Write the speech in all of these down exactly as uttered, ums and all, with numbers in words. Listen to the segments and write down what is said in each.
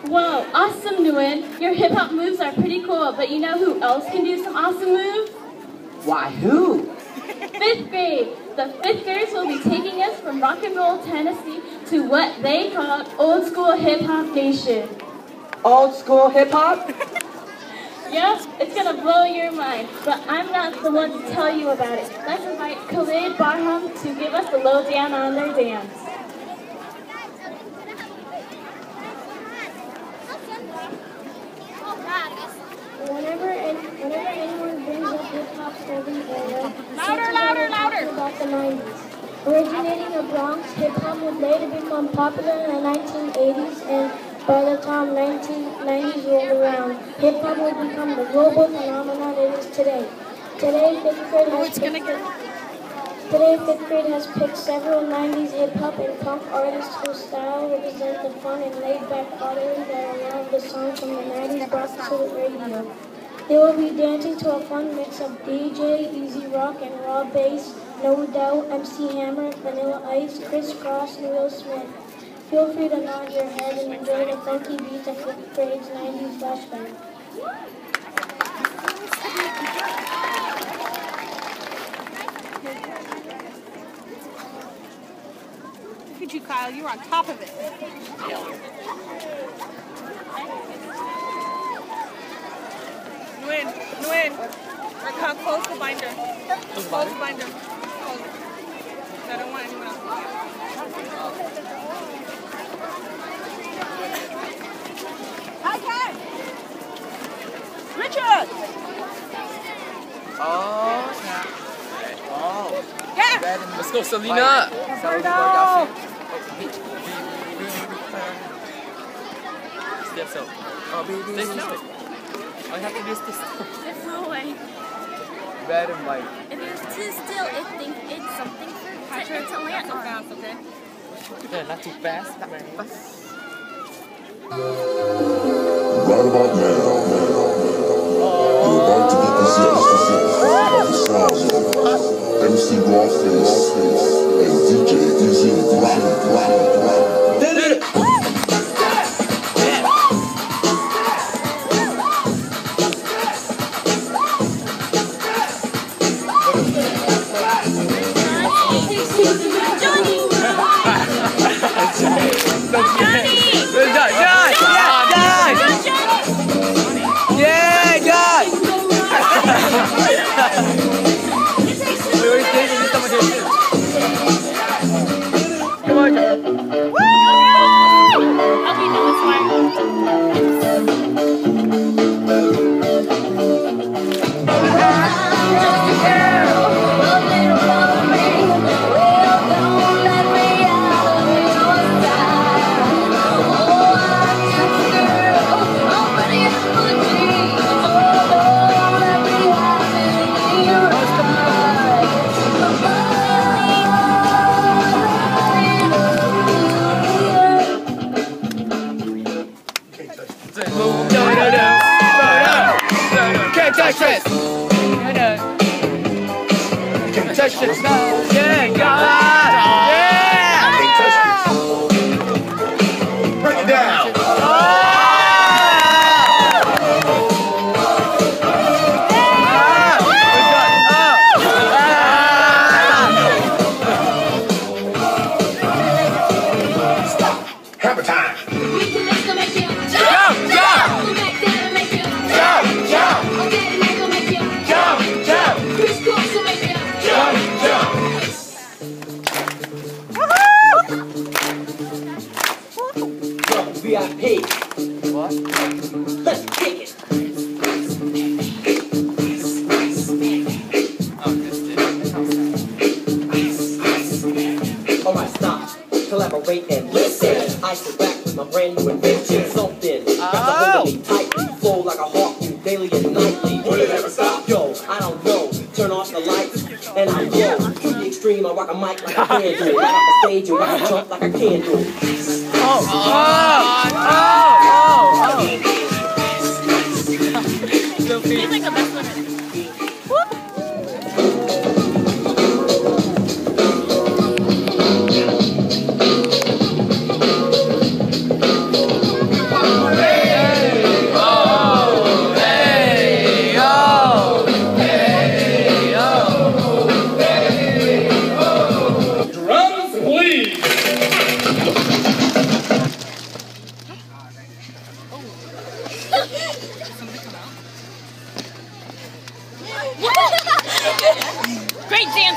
Whoa, awesome, Nguyen. Your hip-hop moves are pretty cool, but you know who else can do some awesome moves? Why, who? Fifth grade. The fifth graders will be taking us from rock and roll Tennessee to what they call old school hip-hop nation. Old school hip-hop? Yep, it's gonna blow your mind, but I'm not the one to tell you about it. Let's invite Khalid Barham to give us the lowdown on their dance. Whenever, whenever anyone brings up hip-hop's golden era, louder, louder, louder. About the nineties. Originating in Bronx, hip-hop would later become popular in the nineteen eighties, and by the time nineteen nineties rolled around, hip-hop would become the global phenomenon it is today. Today, fifth grade has picked, today, fifth grade has picked several nineties hip-hop and punk artists whose style represent the fun and laid-back quality that allowed the songs from the nineties brought to the radio. They will be dancing to a fun mix of D J, Easy Rock, and raw bass, No Doubt, M C Hammer, Vanilla Ice, Chris Cross, and Will Smith. Feel free to nod your head and enjoy the funky beats of fifth grade's nineties flashback. Look at you, Kyle. You're on top of it. Nguyen, Nguyen. Come close the binder. Close the binder. Close it. I don't want anyone else to see it. Okay. Richard. Oh, snap. Oh. Yeah. Let's go, Selena. Roberto. Step so. Oh, baby. Stay still. All you have to do is stay still. There's no way. Bad and light. If you're too still, it thinks it's something for Patrick, to land not so on. fast, okay? Yeah, not too fast. Not very fast. Right about now, you're about to be possessed by the sounds of M C Rawface and D J Easy Rock.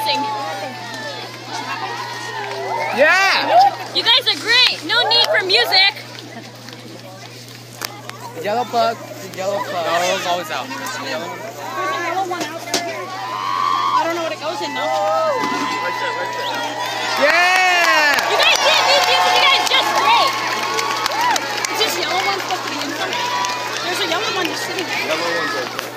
dancing. Yeah! You guys are great. No need for music. The yellow plug. The yellow plug. No, it was always out. The yellow one. There's a yellow one out there. I don't know what it goes in though. Right there, right there. Yeah! You guys did music. You guys just great. Is this yellow one supposed to be in something? There's a yellow one just sitting there. Yellow one's right there.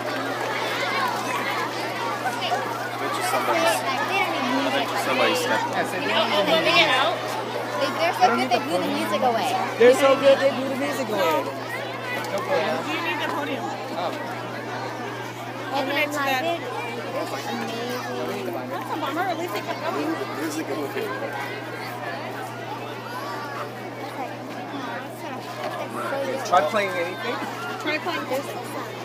Which is somebody's. I think somebody stepped on. Oh, moving it out. They're so good, they blew the music away. They're so good, they blew the music away. No podium. Do you need the podium? Oh. And then Next to like that. it, it's amazing. That's a bummer. At least they kept going. Music away. So Try playing anything. Try playing this.